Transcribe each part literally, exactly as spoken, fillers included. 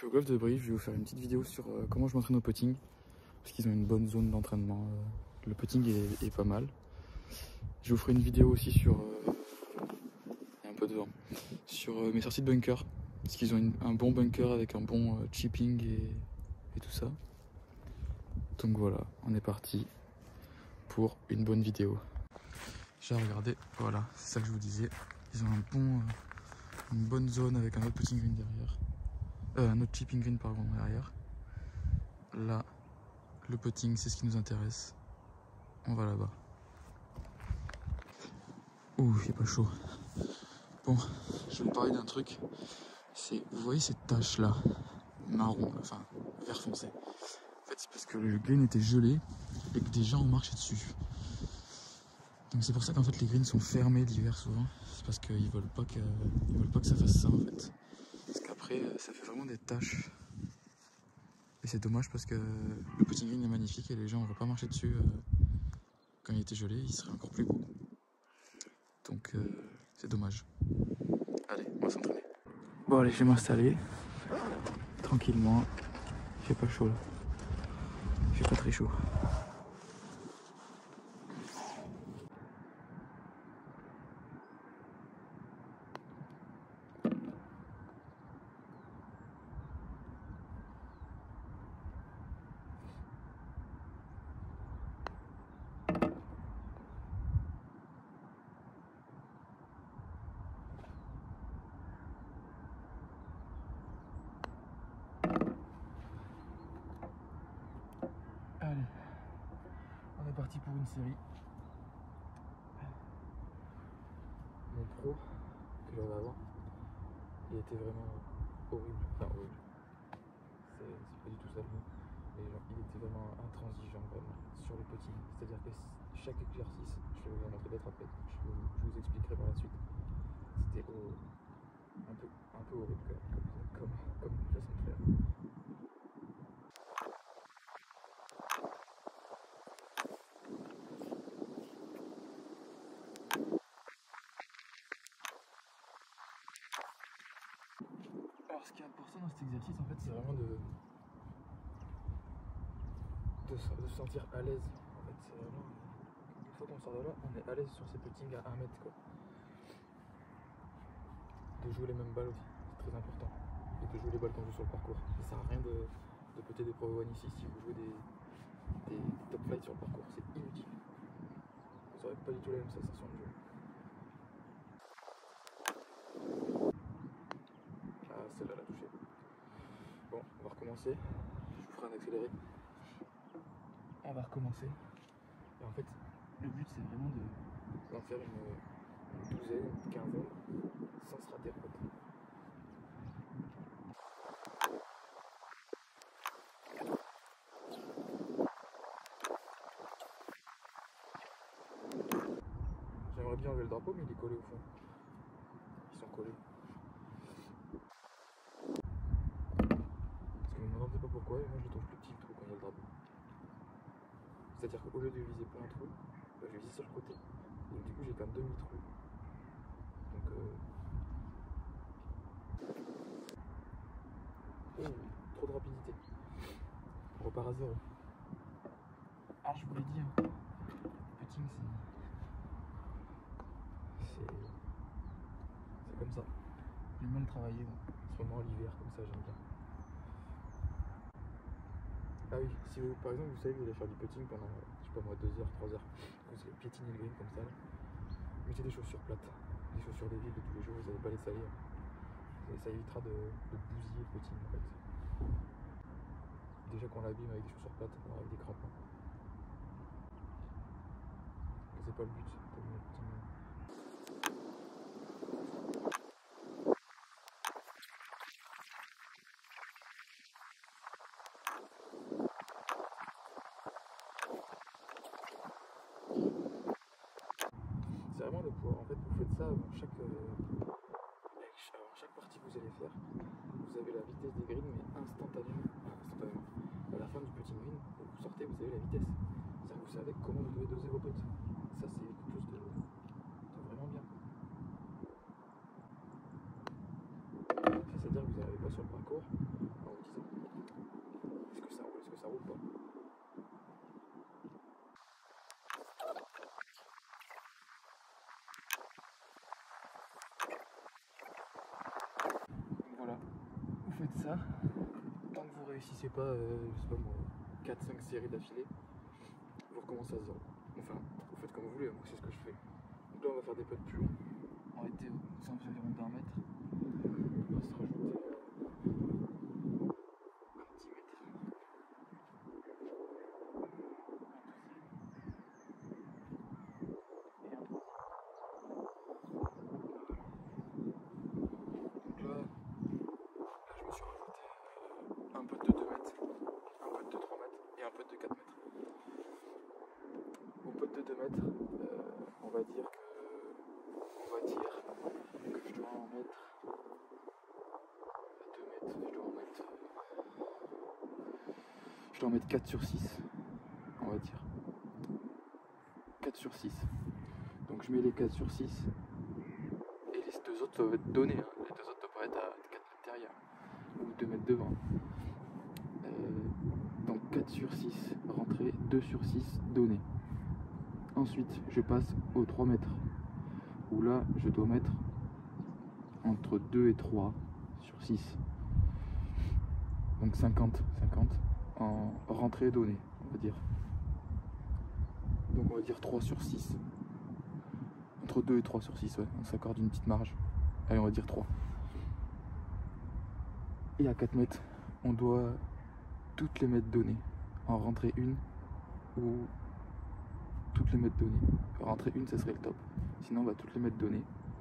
suis au golf de Brie, je vais vous faire une petite vidéo sur euh, comment je m'entraîne au putting. Parce qu'ils ont une bonne zone d'entraînement. Euh, le putting est, est pas mal. Je vous ferai une vidéo aussi sur... Euh, il y a un peu de vent. Sur euh, mes sorties de bunker. Parce qu'ils ont une, un bon bunker avec un bon euh, chipping et, et tout ça. Donc voilà, on est parti pour une bonne vidéo. J'ai regardé, voilà, c'est ça que je vous disais. Ils ont un bon, euh, une bonne zone avec un autre putting green derrière. Euh, un autre chipping green pardon derrière. Là, le putting, c'est ce qui nous intéresse. On va là-bas. Ouh, il fait pas chaud. Bon, je vais vous parler d'un truc. C'est, vous voyez cette tache là, marron, enfin vert foncé. En fait, c'est parce que le green était gelé et que des gens ont marché dessus. Donc c'est pour ça qu'en fait les greens sont fermés l'hiver souvent. C'est parce qu'ils veulent pas que, ils veulent pas que ça fasse ça en fait. Parce qu'après, ça fait vraiment des taches. Et c'est dommage parce que le putting green est magnifique et les gens n'auraient pas marché dessus euh, quand il était gelé, il serait encore plus beau. Donc euh, c'est dommage. Allez, on va s'entraîner. Bon allez, je vais m'installer tranquillement. Il fait pas chaud là. Il fait pas très chaud. Allez, on est parti pour une série. Mon pro que j'avais avant, il était vraiment horrible, enfin horrible. C'est pas du tout ça le mot, mais genre, il était vraiment intransigeant vraiment sur le putting. C'est-à-dire que chaque exercice, je vais vous en montrer d'autres après, je, je vous expliquerai par la suite. C'était oh, un, peu, un peu horrible quand même, comme, comme, comme façon de faire. Alors ce qui est important dans cet exercice en fait c'est vraiment de, de, de se sentir à l'aise. En fait c'est vraiment, une fois qu'on sort de là, on est à l'aise sur ces puttings à un mètre quoi. De jouer les mêmes balles aussi, c'est très important. Et de jouer les balles qu'on joue sur le parcours. Ça sert à rien de, de putter des Pro one ici si vous jouez des, des, des top flights sur le parcours, c'est inutile. Vous n'aurez pas du tout la même sensation de jeu. Ah, celle-là l'a touché. Bon, on va recommencer. Je vous ferai un accéléré. On va recommencer. Et en fait, le but c'est vraiment d'en faire une, une douzaine, une quinzaine, sans se rater en fait. J'aimerais bien enlever le drapeau, mais il est collé au fond. Ils sont collés. Parce que vous ne me demandez pas pourquoi, et moi je le trouve plus petit le trou quand il y a le drapeau. C'est-à-dire qu'au lieu de viser plein trou, bah, je vise sur le côté. Donc du coup j'ai qu'un demi-trou. Donc euh... oh, trop de rapidité. On repart à zéro. Ah je vous l'ai dit, hein. Le putting c'est... C'est comme ça. J'aime bien le travailler, bon. En ce moment l'hiver, comme ça j'aime bien. Ah oui, si vous, par exemple, vous savez que vous allez faire du putting pendant, je sais pas moi, deux heures, trois heures, vous allez piétiner le green comme ça, là. Mettez des chaussures plates, des chaussures des villes de tous les jours, vous n'allez pas les salir. Et ça évitera de, de bousiller le putting en fait. Déjà qu'on l'abîme avec des chaussures plates, avec des crampons. C'est pas le but, c'est le putting. C'est vraiment de pouvoir, en fait, vous faites ça avant chaque, euh, avant chaque partie que vous allez faire. Vous avez la vitesse des greens, mais instantanément. instantanément. À la fin du putting green, vous sortez, vous avez la vitesse. C'est-à-dire que vous savez comment vous devez doser vos putts. Ça, c'est quelque chose de, de vraiment bien. C'est-à-dire que vous n'avez pas sur le parcours en vous disant est-ce que ça roule, est-ce que ça roule pas. Donc voilà, vous faites ça. Tant que vous réussissez pas, euh, je sais pas moi, quatre cinq séries d'affilée, vous recommencez à zéro. Enfin, vous faites comme vous voulez, moi c'est ce que je fais. Donc là on va faire des potes plus longs. On va être aux environs d'un mètre. On va se rajouter un petit mètre. Et un troisième. Donc là, là je me suis rajouté un pote de deux mètres, un pote de trois mètres et un pote de quatre mètres. Au pote de deux mètres, euh, on va dire que on va dire que je dois en mettre à deux mètres, je dois en mettre je dois en mettre quatre sur six, on va dire. quatre sur six. Donc je mets les quatre sur six et les deux autres doivent être donnés, hein. Les deux autres doivent pas être à quatre mètres derrière ou deux mètres devant. Euh, donc quatre sur six rentrée, deux sur six données. Ensuite je passe aux trois mètres où là je dois mettre entre deux et trois sur six. Donc cinquante cinquante en rentrée donnée, on va dire. Donc on va dire trois sur six. Entre deux et trois sur six, ouais, on s'accorde une petite marge. Allez, on va dire trois. Et à quatre mètres, on doit toutes les mettre données. En rentrée une ou toutes les mettre données. Rentrée une, ça serait le top. Sinon, on va toutes les mettre données.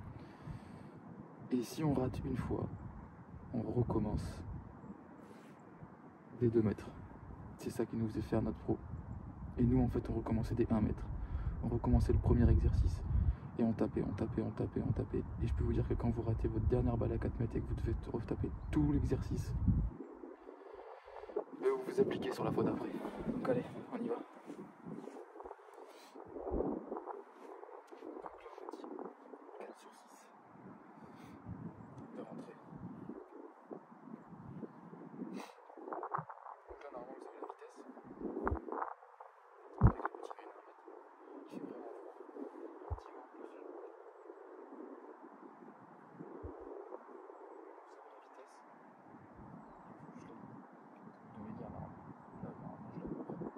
Et si on rate une fois, on recommence des deux mètres. C'est ça qui nous faisait faire notre pro. Et nous, en fait, on recommençait des un mètre. On recommençait le premier exercice. Et on tapait, on tapait, on tapait, on tapait. Et je peux vous dire que quand vous ratez votre dernière balle à quatre mètres et que vous devez retaper tout l'exercice, vous vous appliquez sur la fois d'après. Donc allez, on y va. quatre sur six de rentrée. Donc là, normalement, vous avez la vitesse. Avec le petit green, il fait vraiment froid. Petit vent, il fait froid. Vous avez la vitesse. Je l'ai. Vous devez lire normalement. Là, normalement, je l'ai.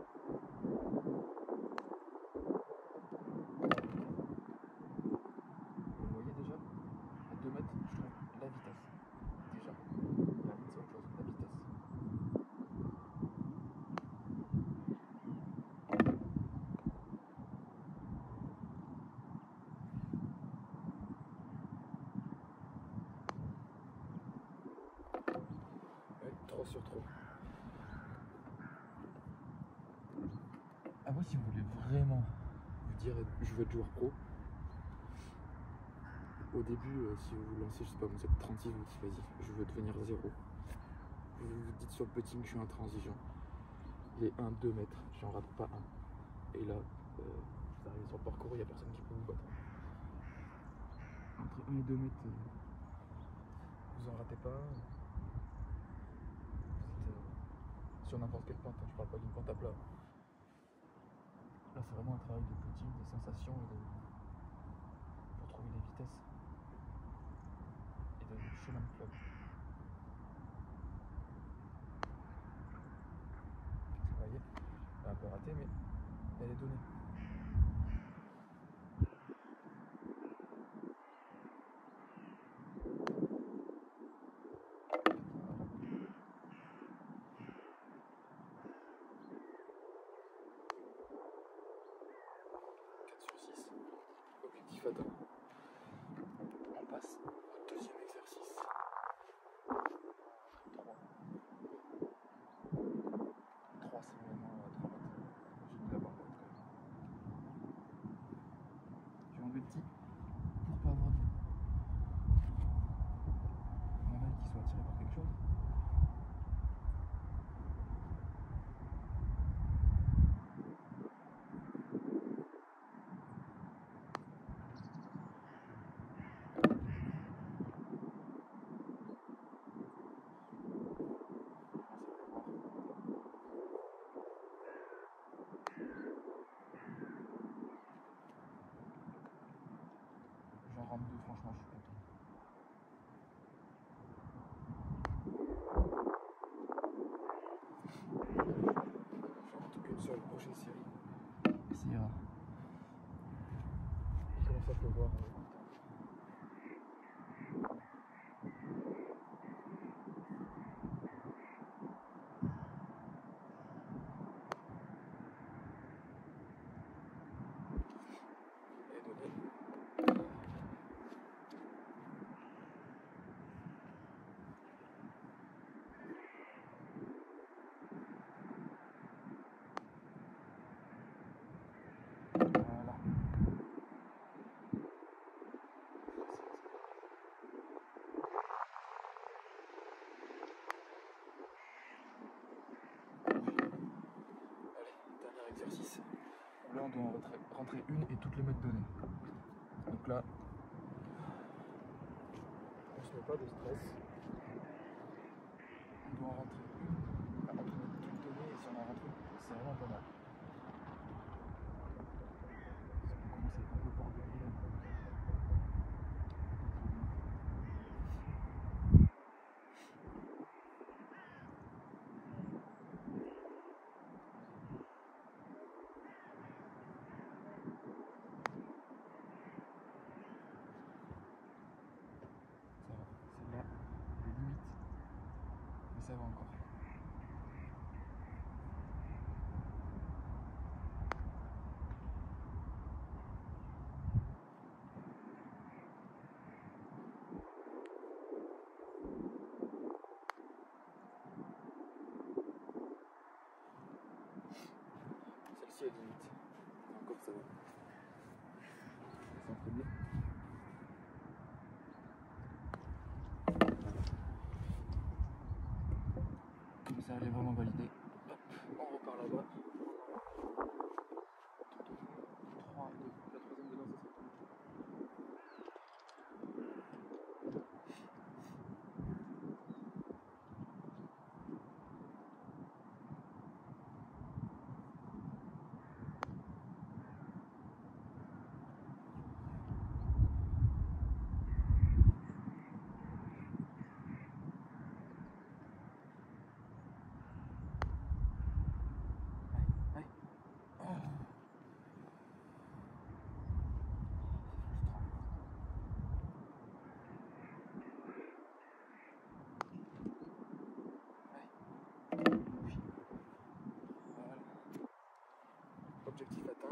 Vous voyez déjà, à deux mètres, je trouve la vitesse. Déjà. La ligne, c'est autre chose, la vitesse. Ouais, trois sur trois. Après, si vous voulez vraiment vous dire je veux être joueur pro, au début, euh, si vous vous lancez, je sais pas, vous êtes trente-six, vous dites vas-y, je veux devenir zéro. Vous vous dites sur le putting, je suis intransigeant. Les un deux mètres, j'en rate pas un. Et là, euh, vous arrivez sur le parcours, il n'y a personne qui peut vous battre. Entre un et deux mètres, euh, vous en ratez pas un. Vous êtes euh, sur n'importe quelle pente, hein, je parle pas d'une pente à plat. Là, c'est vraiment un travail de putting, de sensations et de... pour trouver des vitesses et de chemin de club. Vous voyez, elle est un peu ratée, mais elle est donnée. quatre sur six, objectif atteint. On passe au deuxième exercice. trois. trois, c'est vraiment à trois mètres. J'ai mis la barre haute quand même. Je vais enlever le petit pour pas avoir de... mon œil qui soit attiré par quelque chose. quarante-deux, franchement, je suis content. Sur la prochaine série, ça ira. Il commence à pleuvoir. Et donné. Voilà. Allez, dernier exercice. Là, on doit en rentrer, rentrer une et toutes les mettre données. Donc là, on se met pas de stress. On doit en rentrer une, on doit mettre toutes données et si on en rentre une, c'est vraiment pas mal. Ça peut commencer un peu par derrière. Ça va encore. Celle-ci est limite. Encore ça va. C'est un premier. Comme ça elle est vraiment validée. Hop, on repart là-bas. trois, deux, la troisième dedans, ça sera objectif atteint.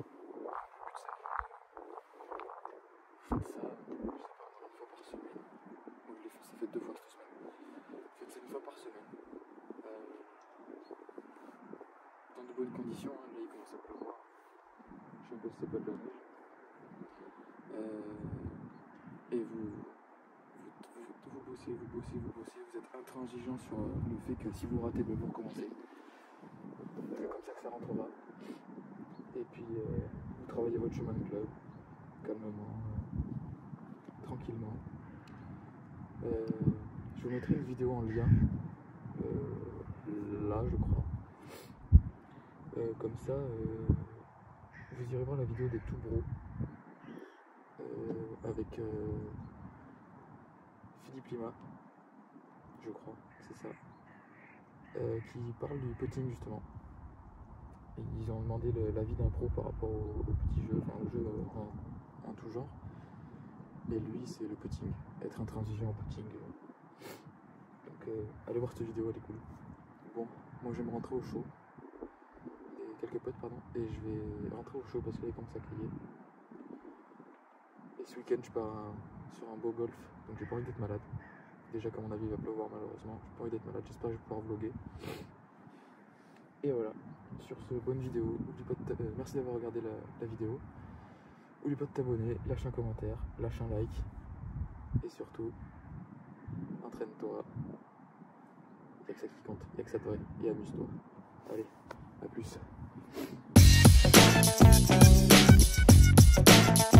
Faites ça, je sais pas, une fois par semaine. Moi je l'ai fait, ça fait deux fois cette semaine. Faites ça une fois par semaine. Euh, dans de bonnes conditions, hein. Là il commence à pleuvoir. Je sais pas si c'est pas de la neige. Euh, et vous, vous, vous, vous bossez, vous bossez, vous bossez, vous êtes intransigeant sur le fait que si vous ratez, ben vous recommencez. C'est comme ça que ça rentrera. Et puis euh, vous travaillez votre chemin de club, calmement, euh, tranquillement. Euh, je vous mettrai une vidéo en lien, euh, là je crois. Euh, comme ça, euh, vous irez voir la vidéo des tout bros, euh, avec euh, Philippe Lima, je crois, c'est ça, euh, qui parle du putting justement. Ils ont demandé l'avis d'un pro par rapport au, au petit jeu, enfin au jeu en, en tout genre. Et lui, c'est le putting, être intransigeant en putting. Donc, euh, allez voir cette vidéo, elle est cool. Bon, moi je vais me rentrer au chaud. Et quelques potes, pardon. Et je vais rentrer au chaud parce qu'il commence à crier. Et ce week-end, je pars un, sur un beau golf. Donc, j'ai pas envie d'être malade. Déjà, comme mon avis, il va pleuvoir malheureusement. J'ai pas envie d'être malade. J'espère que je vais pouvoir vlogger. Et voilà. Sur ce, bonne vidéo. Oublie pas de euh, merci d'avoir regardé la, la vidéo. Oublie pas de t'abonner, lâche un commentaire, lâche un like. Et surtout, entraîne-toi. Y'a que ça qui compte, y'a que ça de vrai. Et amuse-toi. Allez, à plus.